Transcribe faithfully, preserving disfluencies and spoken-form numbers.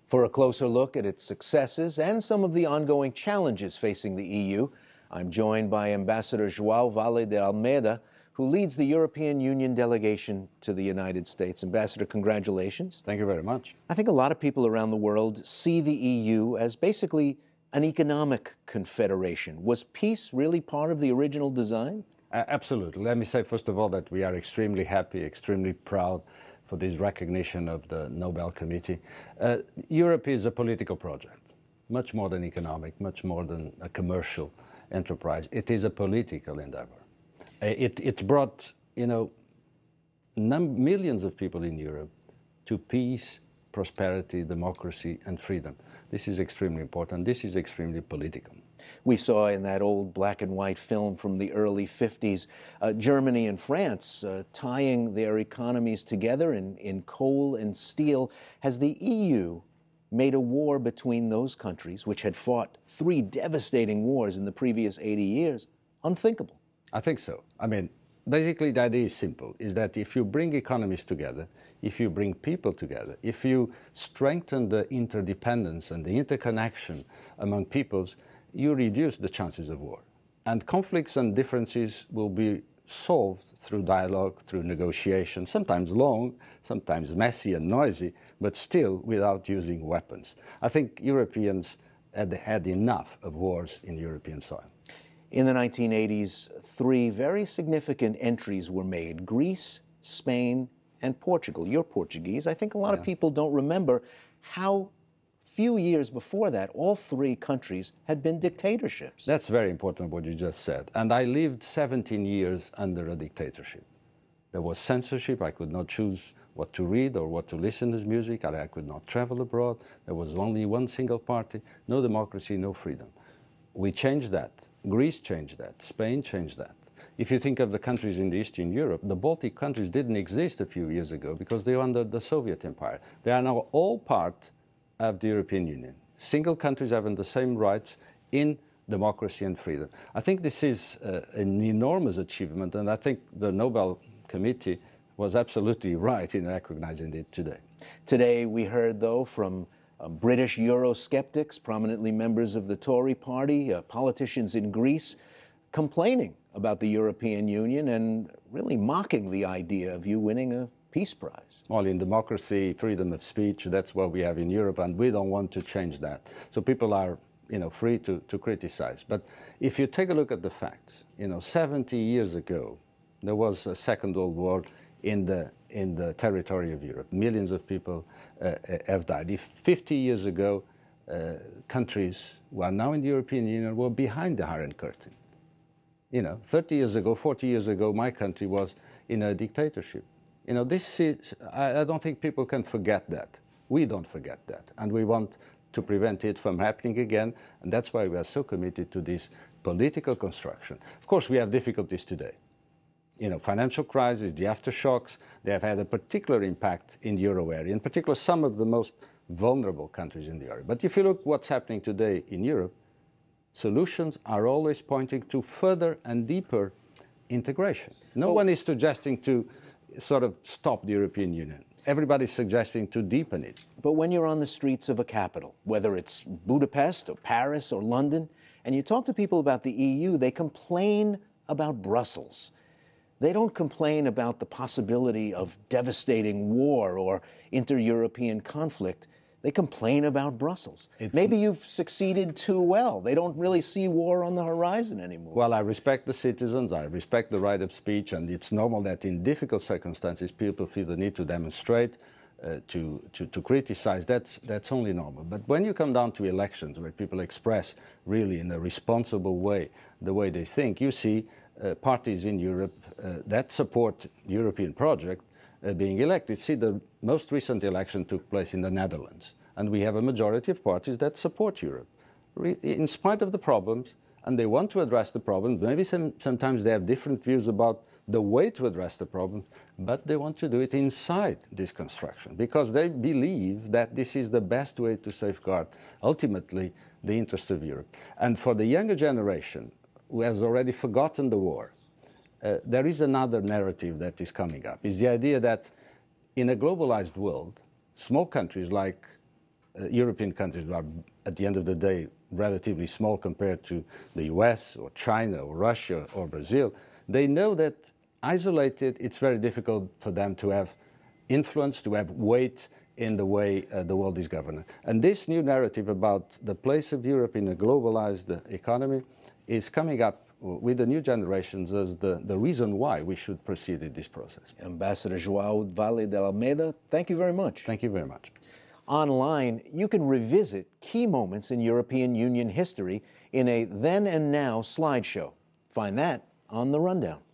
For a closer look at its successes and some of the ongoing challenges facing the E U, I'm joined by Ambassador Joao Vale de Almeida, who leads the European Union delegation to the United States. Ambassador, congratulations. Thank you very much. I think a lot of people around the world see the E U as basically an economic confederation. Was peace really part of the original design? Uh, absolutely. Let me say, first of all, that we are extremely happy, extremely proud for this recognition of the Nobel Committee. Uh, Europe is a political project, much more than economic, much more than a commercial enterprise. It is a political endeavor. Uh, it, it brought, you know, num millions of people in Europe to peace, prosperity, democracy, and freedom. This is extremely important. This is extremely political. We saw in that old black and white film from the early fifties, uh, Germany and France uh, tying their economies together in, in coal and steel. Has the E U made a war between those countries, which had fought three devastating wars in the previous eighty years, unthinkable? I think so. I mean, basically the idea is simple, is that if you bring economies together, if you bring people together, if you strengthen the interdependence and the interconnection among peoples, you reduce the chances of war. And conflicts and differences will be solved through dialogue, through negotiation, sometimes long, sometimes messy and noisy, but still without using weapons. I think Europeans had had enough of wars in European soil. In the nineteen eighties, three very significant entries were made: Greece, Spain, and Portugal. You're Portuguese. I think a lot yeah. of people don't remember how few years before that, all three countries had been dictatorships. That's very important what you just said. And I lived seventeen years under a dictatorship. There was censorship. I could not choose what to read or what to listen to music. I could not travel abroad. There was only one single party, no democracy, no freedom. We changed that. Greece changed that. Spain changed that. If you think of the countries in Eastern Europe, the Baltic countries didn't exist a few years ago because they were under the Soviet Empire. They are now all part of the European Union. Single countries having the same rights in democracy and freedom. I think this is uh, an enormous achievement, and I think the Nobel Committee was absolutely right in recognizing it today. Today we heard, though, from uh, British Eurosceptics, prominently members of the Tory party, uh, politicians in Greece, complaining about the European Union and really mocking the idea of you winning a Peace Prize. Well, in democracy, freedom of speech, that's what we have in Europe, and we don't want to change that. So people are, you know, free to, to criticize. But if you take a look at the facts, you know, seventy years ago, there was a Second World War in the, in the territory of Europe. Millions of people uh, have died. If fifty years ago, uh, countries who are now in the European Union were behind the Iron Curtain. You know, thirty years ago, forty years ago, my country was in a dictatorship. You know, this is, I, I don't think people can forget that. We don't forget that. And we want to prevent it from happening again. And that's why we are so committed to this political construction. Of course, we have difficulties today. You know, financial crisis, the aftershocks, they have had a particular impact in the euro area, in particular some of the most vulnerable countries in the area. But if you look what's happening today in Europe, solutions are always pointing to further and deeper integration. No oh. one is suggesting to sort of stop the European Union. Everybody's suggesting to deepen it. But when you're on the streets of a capital, whether it's Budapest or Paris or London, and you talk to people about the E U, they complain about Brussels. They don't complain about the possibility of devastating war or inter-European conflict. They complain about Brussels. It's, Maybe you've succeeded too well. They don't really see war on the horizon anymore. Well, I respect the citizens, I respect the right of speech, and it's normal that in difficult circumstances people feel the need to demonstrate, uh, to, to, to criticize. That's, that's only normal. But when you come down to elections where people express really in a responsible way the way they think, you see uh, parties in Europe uh, that support the European project Uh, being elected. See, the most recent election took place in the Netherlands, and we have a majority of parties that support Europe, Re in spite of the problems, and they want to address the problems. Maybe some, sometimes they have different views about the way to address the problem, but they want to do it inside this construction, because they believe that this is the best way to safeguard, ultimately, the interests of Europe. And for the younger generation, who has already forgotten the war, Uh, there is another narrative that is coming up. It's the idea that in a globalized world, small countries like uh, European countries are, at the end of the day, relatively small compared to the U S or China or Russia or Brazil, they know that isolated, it's very difficult for them to have influence, to have weight in the way uh, the world is governed. And this new narrative about the place of Europe in a globalized uh, economy is coming up with the new generations as the, the reason why we should proceed in this process. Ambassador Joao Vale de Almeida, thank you very much. Thank you very much. Online, you can revisit key moments in European Union history in a Then and Now slideshow. Find that on The Rundown.